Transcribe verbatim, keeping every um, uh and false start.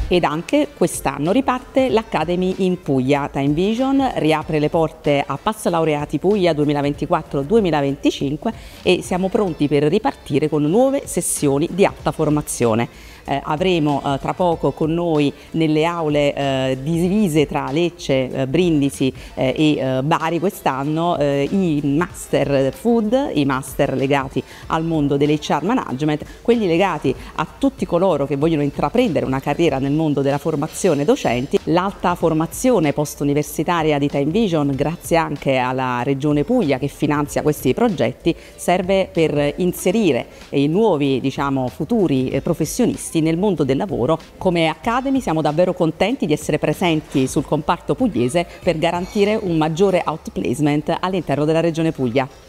Ed anche quest'anno riparte l'Academy in Puglia. Time Vision riapre le porte a Pass Laureati Puglia duemilaventiquattro duemilaventicinque e siamo pronti per ripartire con nuove sessioni di alta formazione. Eh, avremo eh, tra poco con noi nelle aule eh, divise tra Lecce, eh, Brindisi eh, e eh, Bari quest'anno eh, i master food, i master legati al mondo dell'H R management, quelli legati a tutti coloro che vogliono intraprendere una carriera nel mondo della formazione docenti. L'alta formazione post-universitaria di Time Vision, grazie anche alla Regione Puglia che finanzia questi progetti, serve per inserire i nuovi, diciamo, futuri eh, professionisti nel mondo del lavoro. Come Academy siamo davvero contenti di essere presenti sul comparto pugliese per garantire un maggiore outplacement all'interno della Regione Puglia.